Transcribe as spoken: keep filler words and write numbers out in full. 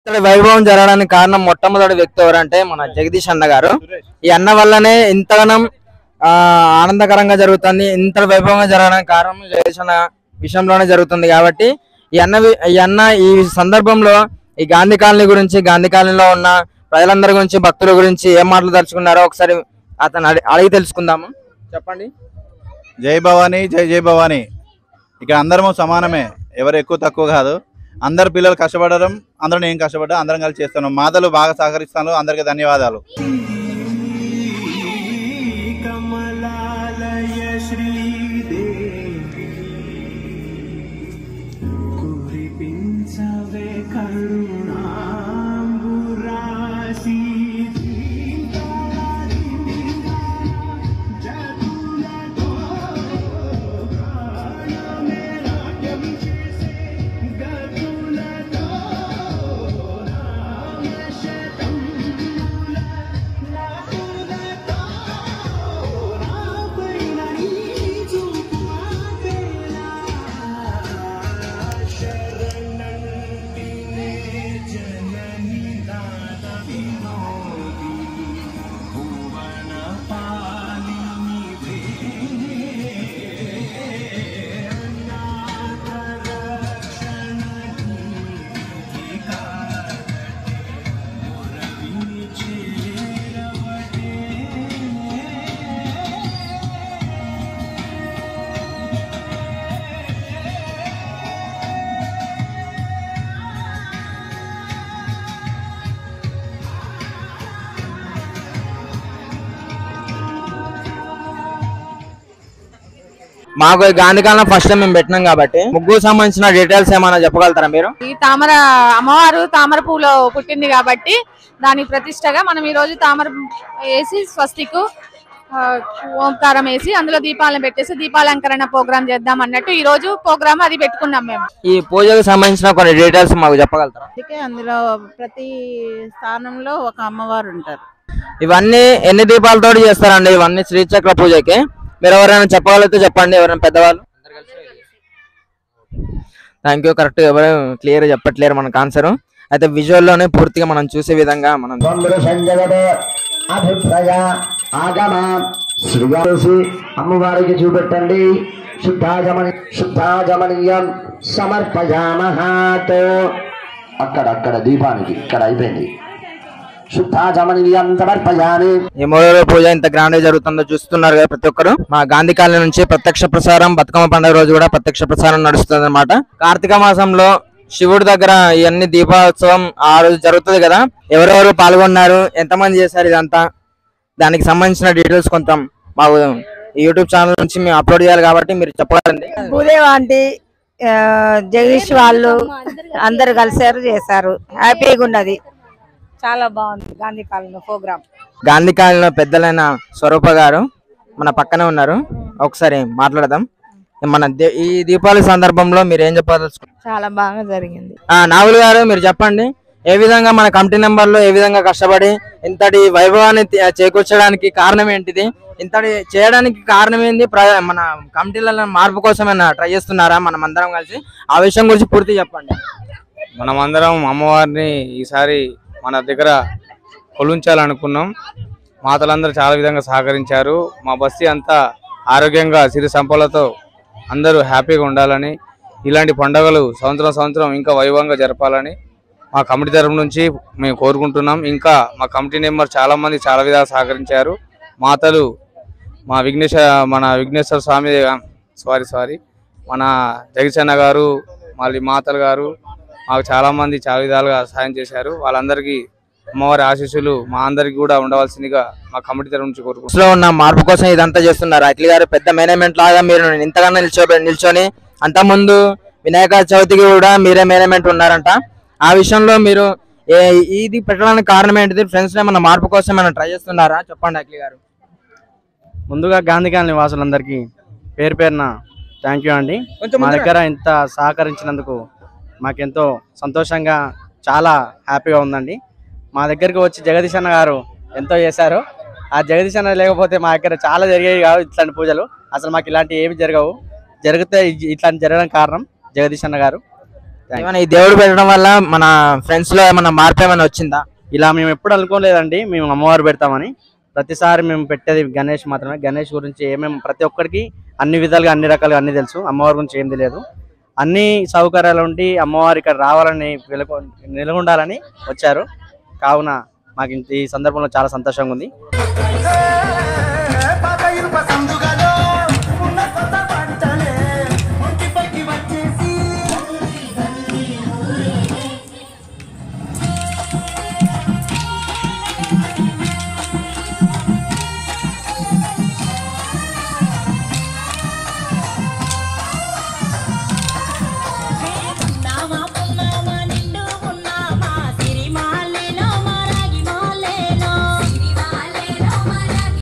వైభవం జరగడానికి కారణం మొట్టమొదటి వ్యక్తి ఎవరంటే మన జగదీష్ అన్న గారు. ఈ అన్న వల్లనే ఇంతగానం ఆ ఆనందకరంగా జరుగుతుంది, ఇంత వైభవంగా జరగడానికి కారణం జగదీష్ అన్న విషయంలోనే జరుగుతుంది. కాబట్టి ఈ అన్న ఈ అన్న ఈ సందర్భంలో ఈ గాంధీ కాలనీ గురించి, గాంధీ కాలనీలో ఉన్న ప్రజలందరి గురించి, భక్తుల గురించి ఏం మాటలు తలుచుకున్నారో ఒకసారి అతను అడిగి తెలుసుకుందాము. చెప్పండి. జై భవానీ, జై జై భవానీ. ఇక్కడ అందరము సమానమే, ఎవరు ఎక్కువ తక్కువ కాదు. అందరు పిల్లలు కష్టపడడం, అందరూ నేను కష్టపడ్డా, అందరం కలిసి చేస్తున్నాం. మాతలు బాగా సహకరిస్తాను. అందరికీ ధన్యవాదాలు. మాకు గాంధీ కాలం ఫస్ట్ టైం మేము పెట్టినాం కాబట్టి ముగ్గు సంబంధించిన డీటెయిల్స్ ఏమైనా చెప్పగలుగుతారా మీరు? ఈ తామర అమ్మవారు తామర పూలో పుట్టింది కాబట్టి దాని ప్రతిష్టగా మనం ఈ రోజు తామర వేసి స్వస్తికు ఓంకారం వేసి అందులో దీపాలను పెట్టేసి దీపాలంకరణ ప్రోగ్రామ్ చేద్దాం అన్నట్టు ఈ రోజు ప్రోగ్రామ్ అది పెట్టుకున్నాం మేము. ఈ పూజకు సంబంధించిన కొన్ని డీటెయిల్స్ మాకు చెప్పగలుగుతారా? అందులో ప్రతి స్థానంలో ఒక అమ్మవారు ఉంటారు. ఇవన్నీ ఎన్ని దీపాలతో చేస్తారండి ఇవన్నీ శ్రీచక్ర పూజకి? మీరు ఎవరైనా చెప్పగలిగితే చెప్పండి, ఎవరైనా పెద్దవాళ్ళు. Thank you. కరెక్ట్ ఎవరు క్లియర్ చెప్పట్లేరు మనకు ఆన్సర్. అయితే విజువల్ లోనే పూర్తిగా మనం చూసే విధంగా మనం అమ్మవారికి చూపెట్టండి. శుద్ధాజమని శుద్ధాజమనీయం సమర్పయామహాతో అక్కడ అక్కడ దీపానికి ఇక్కడ అయిపోయింది. ఈ మూడో పూజ ఇంత గ్రాండ్ గా జరుగుతుందో చూస్తున్నారు కదా ప్రతి ఒక్కరు. మా గాంధీ కాలనీ నుంచి ప్రత్యక్ష ప్రసారం బతుకమ్మ పండుగ రోజు కూడా ప్రత్యక్ష ప్రసారం నడుస్తుంది అన్నమాట. కార్తీక మాసంలో శివుడి దగ్గర ఇవన్నీ దీపోత్సవం ఆ రోజు జరుగుతుంది కదా. ఎవరెవరు పాల్గొన్నారు, ఎంతమంది చేశారు, ఇదంతా దానికి సంబంధించిన డీటెయిల్స్ కొంత మాకు యూట్యూబ్ ఛానల్ నుంచి మేము అప్లోడ్ చేయాలి కాబట్టి మీరు చెప్పగలండి. భూదేవ్ ఆంటీ, జగదీష్ వాళ్ళు అందరు కలిసారు, చేశారు. హ్యాపీగా ఉన్నది, చాలా బాగుంది గాంధీ కాలనీ ప్రోగ్రామ్. గాంధీ కాలనీలో పెద్దలైన స్వరూప గారు మన పక్కనే ఉన్నారు, ఒకసారి మాట్లాడదాం. మన ఈ దీపావళి సందర్భంలో మీరు ఏం చెప్పదలుచుకున్నారు? చాలా బాగా జరిగింది. ఆ నాగులు గారు మీరు చెప్పండి, ఏ విధంగా మన కమిటీ నెంబర్లో ఏ విధంగా కష్టపడి ఇంతటి వైభవాన్ని చేకూర్చడానికి కారణం ఏంటిది, ఇంతటి చేయడానికి కారణం ఏంది, మన కమిటీలలో మార్పు కోసమైనా ట్రై చేస్తున్నారా మనం అందరం కలిసి? ఆ విషయం గురించి పూర్తి చెప్పండి. మనం అందరం అమ్మవారిని ఈసారి మన దగ్గర కొలుంచాలనుకున్నాం. మాతలందరూ చాలా విధంగా సహకరించారు. మా బస్తీ అంతా ఆరోగ్యంగా సిరి సంపదలతో అందరూ హ్యాపీగా ఉండాలని, ఇలాంటి పండుగలు సంవత్సరం సంవత్సరం ఇంకా వైభవంగా జరపాలని మా కమిటీ తరఫు నుంచి మేము కోరుకుంటున్నాం. ఇంకా మా కమిటీ మెంబర్ చాలా మంది చాలా విధాలు సహకరించారు. మాతలు మా విఘ్నేశ మన విఘ్నేశ్వర స్వామి సారీ సారీ మన జగదీశన్న గారు, మళ్ళీ మాతలు గారు మాకు చాలా మంది చాలా విధాలుగా సహాయం చేశారు. వాళ్ళందరికీ అమ్మవారి ఆశీస్సులు మా అందరికి కూడా ఉండవలసిందిగా మా కమిటీ తరఫు నుంచి కోరుకుంటున్నాం. ఉన్న మార్పు కోసం ఇదంతా చేస్తున్నారు. అఖిల్ గారు పెద్ద మేనేజ్మెంట్ లాగా మీరు ఇంతగానో నిల్చో నిల్చొని అంతకుముందు వినాయక చవితికి కూడా మీరే మేనేజ్మెంట్ ఉన్నారంట. ఆ విషయంలో మీరు ఇది పెట్టడానికి కారణం ఏంటిది? ఫ్రెండ్స్ ఏమన్నా మార్పు కోసం ఏమైనా ట్రై చేస్తున్నారా? చెప్పండి అఖిల్ గారు. ముందుగా గాంధీ కాలనీ వాసులందరికీ పేరు పేరున థ్యాంక్ యూ అండి. మా దగ్గర ఇంత సహకరించినందుకు మాకెంతో సంతోషంగా చాలా హ్యాపీగా ఉందండి. మా దగ్గరికి వచ్చి జగదీష్ అన్న గారు ఎంతో చేశారు. ఆ జగదీష్ అన్న లేకపోతే మా దగ్గర చాలా జరిగేవి కావు ఇట్లాంటి పూజలు. అసలు మాకు ఇలాంటి ఏమి జరగవు. జరిగితే ఇట్లాంటి జరగడం కారణం జగదీష్ అన్న గారు. ఏమైనా ఈ దేవుడు పెట్టడం వల్ల మన ఫ్రెండ్స్ లో ఏమైనా మార్పు ఏమైనా వచ్చిందా? ఇలా మేము ఎప్పుడు అనుకోలేదండి మేము అమ్మవారు పెడతామని. ప్రతిసారి మేము పెట్టేది గణేష్ మాత్రమే. గణేష్ గురించి ఏమేమి ప్రతి ఒక్కరికి అన్ని విధాలుగా అన్ని రకాలుగా అన్ని తెలుసు. అమ్మవారి గురించి ఏం తెలియదు. అన్ని సౌకర్యాలు ఉండి అమ్మవారు ఇక్కడ రావాలని వెలుగు నిలగొండాలని వచ్చారు. కావున మాకు ఈ సందర్భంలో చాలా సంతోషంగా ఉంది.